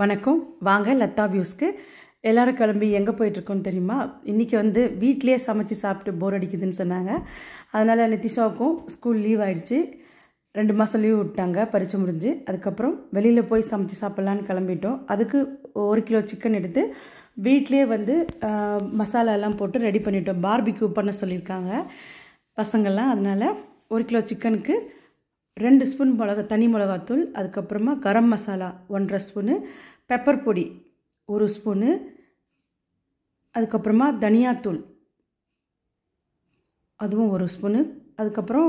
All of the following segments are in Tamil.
வணக்கம். வாங்க லதா வியூஸ்க்கு. எல்லாரும் கிளம்பி எங்கே போயிட்டுருக்கோன்னு தெரியுமா? இன்றைக்கி வீட்டிலே சமைச்சு சாப்பிட்டு போர் அடிக்குதுன்னு சொன்னாங்க. அதனால் நிதிஷாவுக்கும் ஸ்கூல் லீவ் ஆகிடுச்சு. 2 மாதம் லீவ் விட்டாங்க, பரீட்சை முடிஞ்சு. அதுக்கப்புறம் வெளியில் போய் சமைச்சு சாப்பிட்லான்னு கிளம்பிட்டோம். அதுக்கு 1 கிலோ சிக்கன் எடுத்து வீட்லேயே மசாலாலாம் போட்டு ரெடி பண்ணிட்டோம். பார்பிக்யூ பண்ண சொல்லியிருக்காங்க பசங்கள்லாம். அதனால் 1 கிலோ சிக்கனுக்கு 2 ஸ்பூன் தனி மிளகாத்தூள், அதுக்கப்புறமா கரம் மசாலா 1.5 ஸ்பூனு, பெப்பர் பொடி 1 ஸ்பூனு, அதுக்கப்புறமா தனியாத்தூள் அதுவும் 1 ஸ்பூனு, அதுக்கப்புறம்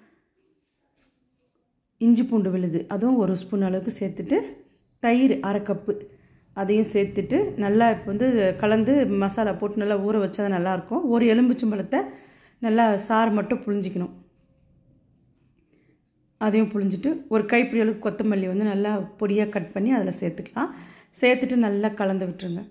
இஞ்சி பூண்டு விழுது அதுவும் 1 ஸ்பூன் அளவுக்கு சேர்த்துட்டு, தயிர் 1/2 கப்பு அதையும் சேர்த்துட்டு நல்லா இப்போ கலந்து மசாலா போட்டு நல்லா ஊற வச்சா அது நல்லாயிருக்கும். ஒரு எலும்பிச்சம்பழத்தை நல்லா சாறு மட்டும் புழிஞ்சிக்கணும். அதையும் புழிஞ்சிட்டு ஒரு கைப்பிடி அளவுக்கு கொத்தமல்லி நல்லா பொடியாக கட் பண்ணி அதில் சேர்த்துக்கலாம். சேர்த்துட்டு நல்லா கலந்து விட்டுருங்க.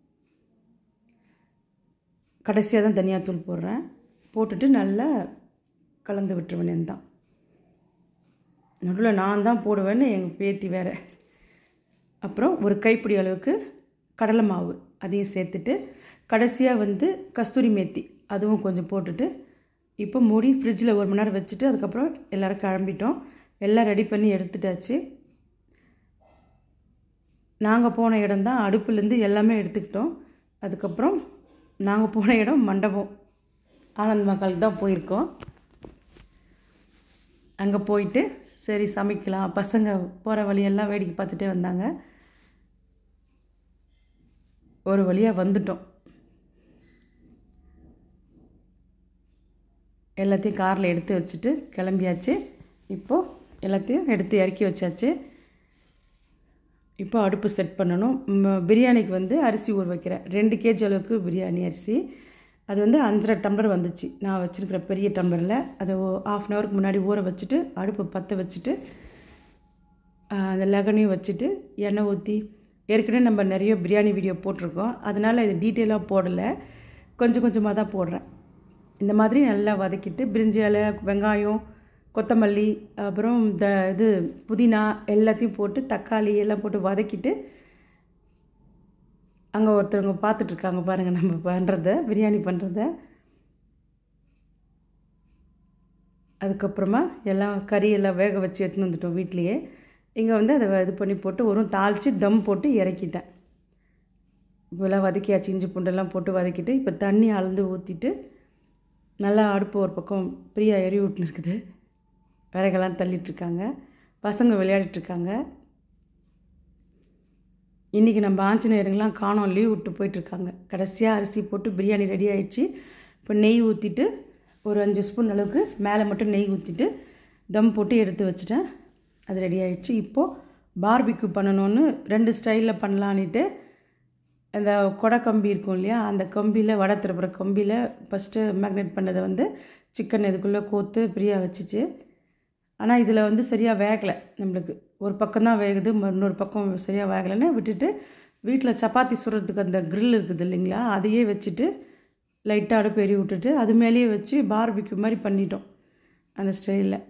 கடைசியாக தான் தனியாத்தூள் போடுறேன். போட்டுட்டு நல்லா கலந்து விட்டுருவேன். தான் நடுவில் நான் தான் போடுவேன்னு எங்கள் பேத்தி வேறு. அப்புறம் ஒரு கைப்பிடி அளவுக்கு கடலை மாவு அதையும் சேர்த்துட்டு, கடைசியாக கஸ்தூரி மேத்தி அதுவும் கொஞ்சம் போட்டுட்டு, இப்போ மூடி ஃப்ரிட்ஜில் 1 மணி நேரம் வச்சுட்டு அதுக்கப்புறம் எல்லோரும் கிளம்பிட்டோம். எல்லாம் ரெடி பண்ணி எடுத்துட்டாச்சு. நாங்கள் போன இடம் தான், அடுப்புலேருந்து எல்லாமே எடுத்துக்கிட்டோம். அதுக்கப்புறம் நாங்கள் போன இடம் மண்டபம், ஆனந்த் மகாலுக்கு தான் போயிருக்கோம். அங்கே போயிட்டு சரி சமைக்கலாம், பசங்க போகிற வழியெல்லாம் வேடிக்கை பார்த்துட்டே வந்தாங்க. ஒரு வழியாக வந்துட்டோம். எல்லாத்தையும் காரில் எடுத்து வச்சுட்டு கிளம்பியாச்சு. இப்போது எல்லாத்தையும் எடுத்து இறக்கி வச்சாச்சு. இப்போ அடுப்பு செட் பண்ணணும். பிரியாணிக்கு அரிசி ஊற வைக்கிறேன். 2 கேஜி அளவுக்கு பிரியாணி அரிசி. அது 5.5 டம்ளர் வந்துச்சு நான் வச்சுருக்கிற பெரிய டம்ளரில். அதை 1/2 அன் ஹவருக்கு முன்னாடி ஊற வச்சுட்டு அடுப்பு பற்ற வச்சுட்டு அந்த லெகனையும் வச்சுட்டு எண்ணெய் ஊற்றி, ஏற்கனவே நம்ம நிறைய பிரியாணி வீடியோ போட்டிருக்கோம், அதனால் இது டீட்டெயிலாக போடலை, கொஞ்சம் கொஞ்சமாக தான் போடுறேன். இந்த மாதிரி நல்லா வதக்கிட்டு பிரிஞ்சி இலை, வெங்காயம், கொத்தமல்லி, அப்புறம் புதினா எல்லாத்தையும் போட்டு தக்காளி எல்லாம் போட்டு வதக்கிட்டு, அங்கே ஒருத்தவங்க பார்த்துட்ருக்காங்க பாருங்கள் நம்ம பண்ணுறத, பிரியாணி பண்ணுறத. அதுக்கப்புறமா எல்லாம் கறியெல்லாம் வேக வச்சு எடுத்துன்னு வந்துட்டோம் வீட்லேயே. இங்கே அதை இது பண்ணி போட்டு ஒரு தாளித்து தம் போட்டு இறக்கிட்டேன். இப்போலாம் வதக்கியாச்சு, இஞ்சி பூண்டெல்லாம் போட்டு வதக்கிட்டு இப்போ தண்ணி அளந்து ஊற்றிட்டு நல்லா அடுப்பு ஒரு பக்கம் பிரியா எரி விட்டுன்னு இருக்குது. விறகெல்லாம் தள்ளிட்டுருக்காங்க, பசங்க விளையாடிட்டுருக்காங்க. இன்றைக்கி நம்ம ஆஞ்சநேயருங்கெலாம் காணோம், லீவ் விட்டு போயிட்டுருக்காங்க. கடைசியாக அரிசி போட்டு பிரியாணி ரெடி ஆகிடுச்சு. இப்போ நெய் ஊற்றிட்டு ஒரு 5 ஸ்பூன் அளவுக்கு மேலே மட்டும் நெய் ஊற்றிட்டு தம் போட்டு எடுத்து வச்சுட்டேன். அது ரெடி ஆகிடுச்சு. இப்போது பார்பிக்யூ பண்ணணுன்னு 2 ஸ்டைலில் பண்ணலான்ட்டு அந்த கொடை கம்பி இருக்கும் இல்லையா, அந்த கம்பியில் வடை திருப்புற கம்பியில் ஃபஸ்ட்டு மேக்னேட் பண்ணதை சிக்கன் இதுக்குள்ளே கோத்து பிரியா வச்சுச்சு. ஆனால் இதில் சரியாக வேகலை நம்மளுக்கு. ஒரு பக்கம் தான் வேகுது, இன்னொரு பக்கம் சரியாக வேகலைன்னு விட்டுட்டு, வீட்டில் சப்பாத்தி சுடுறதுக்கு அந்த க்ரில் இருக்குது இல்லைங்களா, அதையே வச்சுட்டு லைட்டாக அடுப்பு எரி விட்டுட்டு அது மேலேயே வச்சு பார்பிக்யூ மாதிரி பண்ணிட்டோம் அந்த ஸ்டைலில்.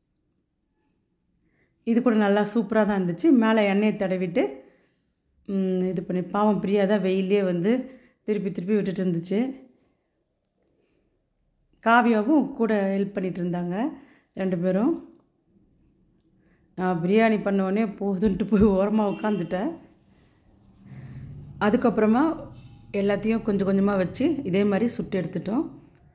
இது கூட நல்லா சூப்பராக தான் இருந்துச்சு. மேலே எண்ணெயை தடவிட்டு இது பண்ணி, பாவம் பிரியா தான் வெயிலே திருப்பி திருப்பி விட்டுட்டு இருந்துச்சு. காவியாவும் கூட ஹெல்ப் பண்ணிகிட்டு இருந்தாங்க 2 பேரும். நான் பிரியாணி பண்ணோடனே போதுன்ட்டு போய் ஓரமாக உட்காந்துட்டேன். அதுக்கப்புறமா எல்லாத்தையும் கொஞ்சம் கொஞ்சமாக வச்சு இதே மாதிரி சுட்டு எடுத்துட்டோம்.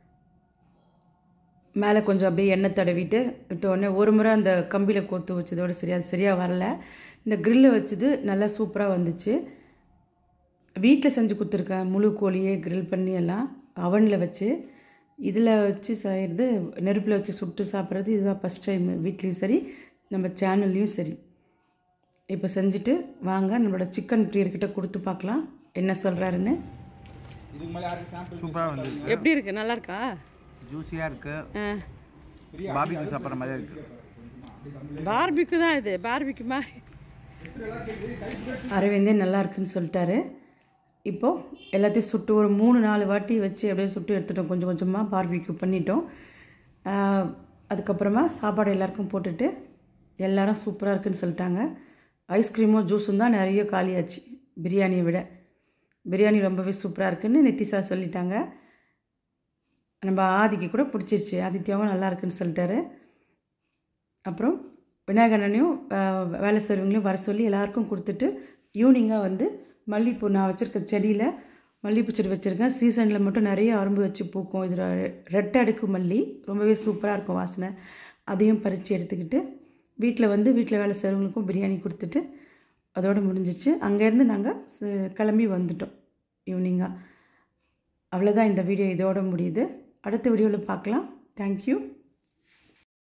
மேலே கொஞ்சம் அப்படியே எண்ணெய் தடவிட்டு விட்டோடனே ஒரு முறை அந்த கம்பியில் கோத்து வச்சதோடு சரியாக வரல. இந்த க்ரில்லை வச்சது நல்லா சூப்பராக வந்துச்சு. வீட்டில் செஞ்சு கொடுத்துருக்கேன், முழு கோழியே க்ரில் பண்ணி எல்லாம் அவனில் வச்சு. இதில் வச்சு செய்கிறது, நெருப்பில் வச்சு சுட்டு சாப்பிட்றது இதுதான் ஃபஸ்ட் டைம் வீட்லேயும் சரி நம்ம சேனல்லையும் சரி. இப்போ செஞ்சுட்டு வாங்க நம்மளோட சிக்கன் பிரியர்கிட்ட கொடுத்து பார்க்கலாம் என்ன சொல்கிறாருன்னு. சூப்பராக வந்து எப்படி இருக்குது? நல்லா இருக்கா? ஜூஸியாக இருக்குது. பார்பிக்யூ சாப்பிட்ற மாதிரி இருக்குது. பார்பிக்யூ தான் இது, பார்பிக்யூ மாதிரி. அரவிந்தே நல்லா இருக்குன்னு சொல்லிட்டாரு. இப்போது எல்லாத்தையும் சுட்டு ஒரு 3-4 வாட்டி வச்சு அப்படியே சுட்டு எடுத்துட்டோம். கொஞ்சம் கொஞ்சமாக பார்பிக்யூ பண்ணிட்டோம். அதுக்கப்புறமா சாப்பாடு எல்லாருக்கும் போட்டுட்டு எல்லாரும் சூப்பராக இருக்குன்னு சொல்லிட்டாங்க. ஐஸ்கிரீமும் ஜூஸும் தான் நிறைய காலியாச்சு பிரியாணியை விட. பிரியாணி ரொம்பவே சூப்பராக இருக்குதுன்னு நித்திஷா சொல்லிட்டாங்க. நம்ம ஆதிக்கு கூட பிடிச்சிருச்சு, ஆதித்யாவும் நல்லா இருக்குன்னு சொல்லிட்டாரு. அப்புறம் விநாயகரனையும் வேலை செய்கிறவங்களையும் வர சொல்லி எல்லாருக்கும் கொடுத்துட்டு ஈவினிங்காக வந்து மல்லிகைப்பூ நான் வச்சுருக்க செடியில் மல்லிகைப்பூ செடி வச்சுருக்கேன். சீசனில் மட்டும் நிறைய அரும்பு வச்சு பூக்கும். இதில் ரெட்டை அடுக்கு மல்லி ரொம்பவே சூப்பராக இருக்கும் வாசனை. அதையும் பறித்து எடுத்துக்கிட்டு வீட்டில் வேலை செய்கிறவங்களுக்கும் பிரியாணி கொடுத்துட்டு அதோடு முடிஞ்சிச்சு. அங்கேருந்து நாங்கள் கிளம்பி வந்துட்டோம் ஈவினிங்காக. அவ்வளோதான், இந்த வீடியோ இதோட முடியுது. அடுத்த வீடியோவில் பார்க்கலாம். தேங்க்யூ.